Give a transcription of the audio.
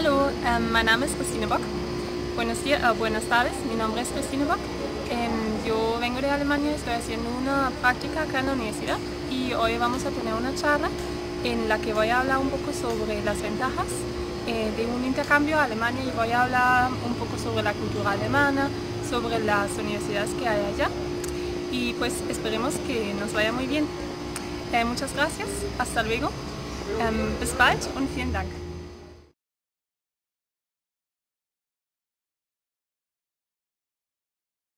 Hallo, mein Name ist Christine Bock. Buenas tardes, mi nombre es Christine Bock. Yo vengo de Alemania, estoy haciendo una práctica acá en la universidad y hoy vamos a tener una charla en la que voy a hablar un poco sobre las ventajas de un intercambio a Alemania y voy a hablar un poco sobre la cultura alemana, sobre las universidades que hay allá y pues esperemos que nos vaya muy bien. Muchas gracias, hasta luego, bis bald und vielen Dank.